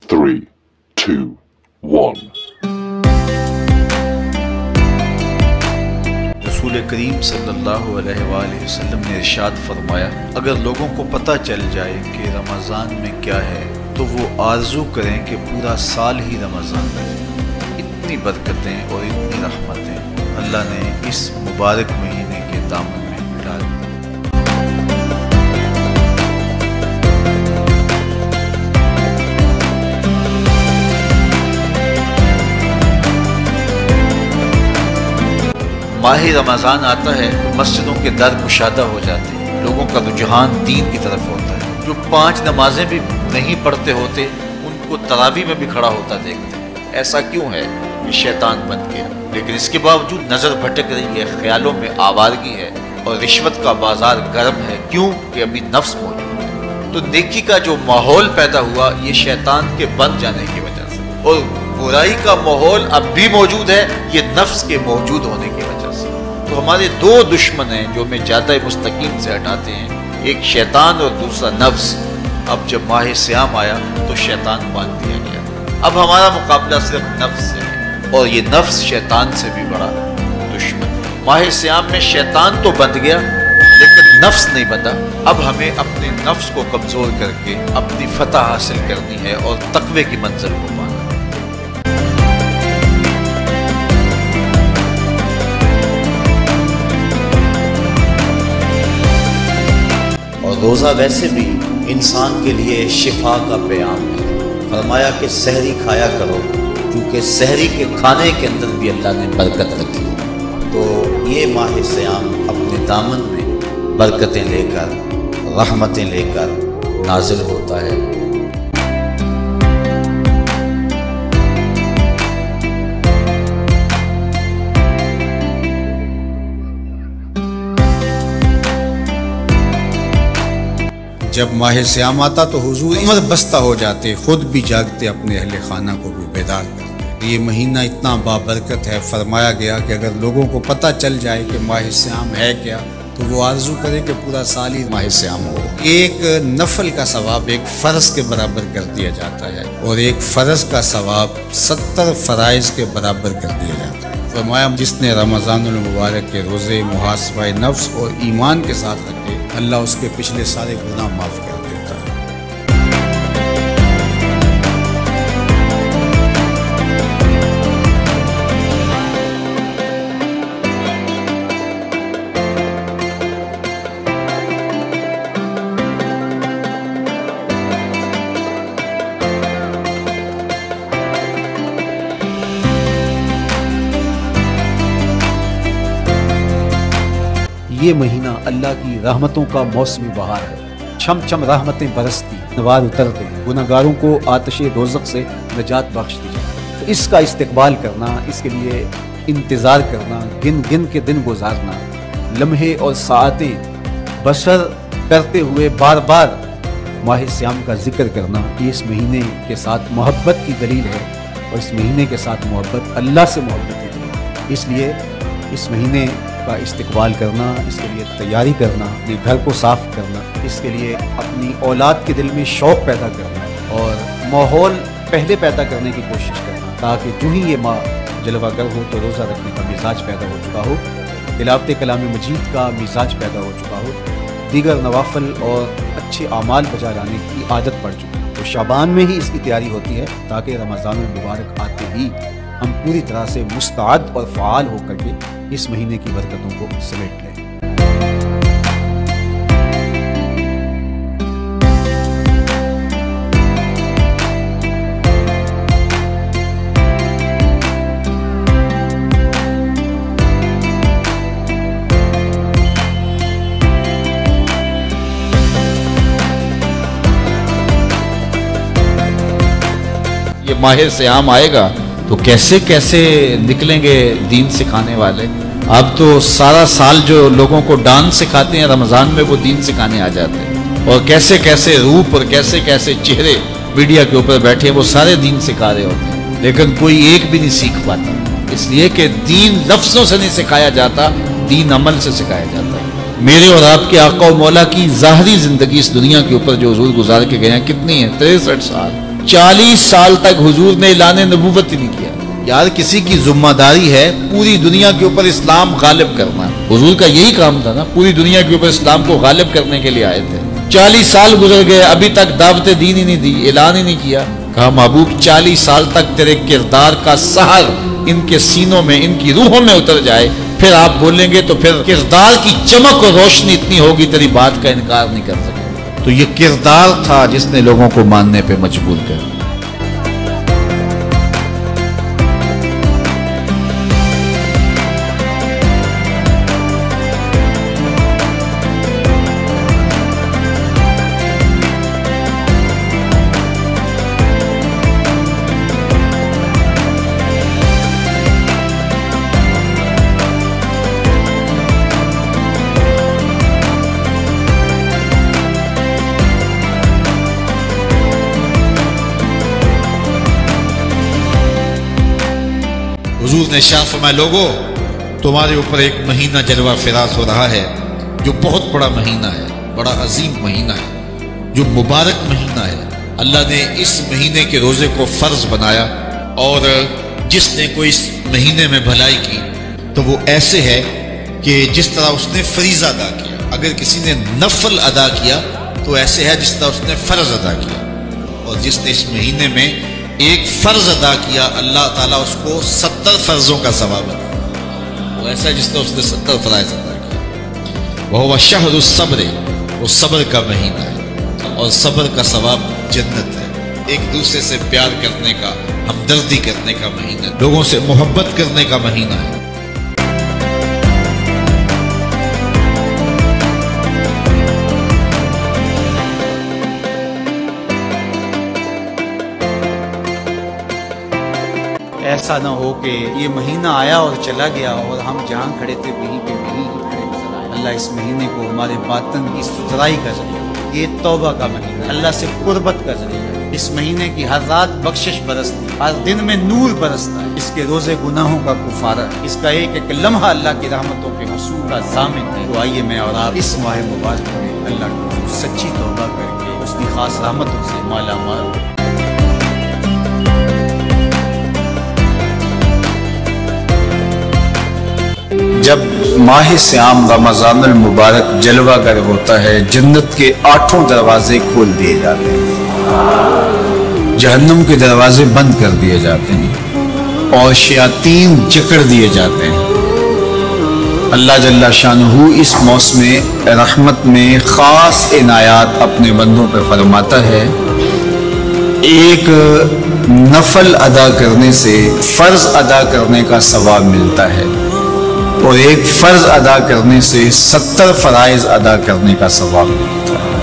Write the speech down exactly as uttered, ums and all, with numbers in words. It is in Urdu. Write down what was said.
three, two, one. رسول کریم صلی اللہ علیہ وآلہ وسلم نے ارشاد فرمایا، اگر لوگوں کو پتہ چل جائے کہ رمضان میں کیا ہے تو وہ آرزو کریں کہ پورا سال ہی رمضان رہے۔ اتنی برکتیں اور اتنی رحمتیں اللہ نے اس مبارک مہینے کے دامن میں ڈال دی۔ ماہ رمضان آتا ہے، مسجدوں کے در کشادہ ہو جاتے ہیں، لوگوں کا رجحان دین کی طرف ہوتا ہے۔ جو پانچ نمازیں بھی نہیں پڑھتے ہوتے ان کو تراویح میں بھی کھڑا ہوتا دیکھتے ہیں۔ ایسا کیوں ہے؟ یہ شیطان بن گیا، لیکن اس کے باوجود نظر بھٹک رہی ہے، خیالوں میں آوارگی ہے اور رشوت کا بازار گرم ہے۔ کیوں؟ کہ ابھی نفس موجود ہے۔ تو نیکی کا جو ماحول پیدا ہوا یہ شیطان کے بن جانے کی وجہ سے، اور برائی کا ماحول اب بھی موجود ہے یہ نفس کے موجود ہونے کی وجہ سے۔ تو ہمارے دو دشمن ہیں جو ہمیں زیادہ مستقیم سے ہٹاتے ہیں، ایک شیطان اور دوسرا نفس۔ اب جب ماہ صیام آیا تو شیطان باندھ دیا گیا، اب ہمارا مقابلہ صرف نفس سے ہے، اور یہ نفس شیطان سے بھی بڑا دشمن۔ ماہ صیام میں شیطان تو بند گیا لیکن نفس نہیں بندھا۔ اب ہمیں اپنے نفس کو کمزور کر کے اپنی فتح حاصل کرنی ہے اور تقوی کی منزل کو پانا۔ روزہ ویسے بھی انسان کے لیے شفا کا پیام ہے۔ فرمایا کہ سحری کھایا کرو، کیونکہ سحری کے کھانے کے اندر بھی اللہ نے برکت رکھی۔ تو یہ ماہ صیام اپنے دامن میں برکتیں لے کر، رحمتیں لے کر نازل ہوتا ہے۔ جب ماہ صیام آتا تو حضور عمر بستہ ہو جاتے، خود بھی جاگتے، اپنے اہل خانہ کو بھی بیدار کرتے۔ یہ مہینہ اتنا بابرکت ہے، فرمایا گیا کہ اگر لوگوں کو پتہ چل جائے کہ ماہ صیام ہے کیا تو وہ آرزو کرے کہ پورا سال ہی ماہ صیام ہو۔ ایک نفل کا ثواب ایک فرض کے برابر کر دیا جاتا ہے، اور ایک فرض کا ثواب ستر فرائض کے برابر کر دیا جاتا ہے۔ فرمایا جس نے رمضان المبارک کے روزے محاسبہ نفس اور ایمان کے ساتھ رکھے، اللہ اس کے پچھلے سارے گناہ معاف کر دیتا ہے۔ یہ مہینہ اللہ کی رحمتوں کا موسمی بہار ہے، چھم چھم رحمتیں برستی، نوار اترتے ہیں، گناہ گاروں کو آتش دوزخ سے نجات بخش دی جائے۔ تو اس کا استقبال کرنا، اس کے لیے انتظار کرنا، گن گن کے دن گزارنا، لمحے اور ساعتیں بسر کرتے ہوئے بار بار ماہ صیام کا ذکر کرنا، یہ اس مہینے کے ساتھ محبت کی دلیل ہے، اور اس مہینے کے ساتھ محبت اللہ سے محبت کی دلیل ہے۔ اس لیے اس مہینے کا استقبال کرنا، اس کے لیے تیاری کرنا، اپنے گھر کو صاف کرنا، اس کے لیے اپنی اولاد کے دل میں شوق پیدا کرنا اور ماحول پہلے پیدا کرنے کی کوشش کرنا، تاکہ جو ہی یہ ماہ جلوہ گر ہو تو روزہ رکھنے کا مزاج پیدا ہو چکا ہو، تلاوت کلام مجید کا مزاج پیدا ہو چکا ہو، دیگر نوافل اور اچھے اعمال بجا لانے کی عادت پڑ چکی ہے۔ تو شعبان میں ہی اس کی تیاری ہوتی ہے تاکہ رمضان المبارک آتے ہی ہم پوری طرح سے مستعد اور فعال ہو کر کے اس مہینے کی برکتوں کو سمیٹ لیں۔ یہ ماہ صیام آئے گا تو کیسے کیسے نکلیں گے دین سکھانے والے۔ اب تو سارا سال جو لوگوں کو ڈانس سکھاتے ہیں رمضان میں وہ دین سکھانے آ جاتے ہیں، اور کیسے کیسے روپ اور کیسے کیسے چہرے میڈیا کے اوپر بیٹھے ہیں وہ سارے دین سکھا رہے ہوتے ہیں، لیکن کوئی ایک بھی نہیں سیکھ پاتا، اس لیے کہ دین لفظوں سے نہیں سکھایا جاتا، دین عمل سے سکھایا جاتا ہے۔ میرے اور آپ کے آقا و مولا کی ظاہری زندگی اس دنیا کے اوپر جو حضور گزار کے گئے ہیں کتنی ہے؟ تریسٹھ سال، चालीस साल तक हुजूर ने ऐलान नबूवत ही नहीं किया। यार किसी की जिम्मेदारी है पूरी दुनिया के ऊपर इस्लाम गालिब करना। हुजूर का यही काम था ना, पूरी दुनिया के ऊपर इस्लाम को गालिब करने के लिए आए थे। चालीस साल गुजर गए, अभी तक दावत दीन ही नहीं दी, ऐलान ही नहीं किया। कहा महबूब चालीस साल तक तेरे किरदार का सहर इनके सीनों में, इनकी रूहों में उतर जाए, फिर आप बोलेंगे तो फिर किरदार की चमक और रोशनी इतनी होगी तेरी बात का इनकार नहीं कर सकेंगे। तो ये किरदार था जिसने लोगों को मानने पे मजबूर कर दिया। हुजूर ने इरशाद फरमाया, लोगों तुम्हारे ऊपर एक महीना जलवा फिराज हो रहा है जो बहुत बड़ा महीना है, बड़ा अजीम महीना है, जो मुबारक महीना है। अल्लाह ने इस महीने के रोजे को फर्ज बनाया और जिसने कोई इस महीने में भलाई की तो वो ऐसे है कि जिस तरह उसने फरीज़ा अदा किया। अगर किसी ने नफल अदा किया तो ऐसे है जिस तरह उसने फर्ज अदा किया। और जिसने इस महीने में एक फर्ज अदा किया अल्लाह ताला उसको सत्तर फर्जों का सवाब देता। वो ऐसा है जिसने उसने सत्तर फराइज अदा किया। वह शहरु सब्र, वो सब्र का महीना है और सब्र का सवाब जन्नत है। एक दूसरे से प्यार करने का, हमदर्दी करने का महीना, लोगों से मोहब्बत करने का महीना है। ऐसा ना हो कि ये महीना आया और चला गया और हम जहाँ खड़े थे वहीं पे वहीं ही खड़े नजर आए। अल्लाह इस महीने को हमारे बातन की सुथराई का जरिया, ये तौबा का महीना, अल्लाह से कुर्बत का जरिया। इस महीने की हर रात बख्शिश बरसती, हर दिन में नूर बरसता है। इसके रोजे गुनाहों का कुफारा, इसका एक एक लम्हा अल्लाह की रहमतों के हसूल का जामिन है। तो आइए मैं और आप इस माह मुबारक में अल्लाह को सच्ची तौबा करके उसकी खास रहमतों से माला माल। जब माह सियाम रमज़ानुल मुबारक जलवा गर होता है, जन्नत के आठों दरवाजे खोल दिए जाते हैं, जहन्नुम के दरवाजे बंद कर दिए जाते हैं और शयातीन जकड़ दिए जाते हैं। अल्लाह जल्ला शानुहु इस मौसम रहमत में ख़ास इनायात अपने बंदों पर फरमाता है। एक नफल अदा करने से फ़र्ज अदा करने का सवाब मिलता है और एक फ़र्ज अदा करने से सत्तर फ़राइज़ अदा करने का सवाब मिलता है।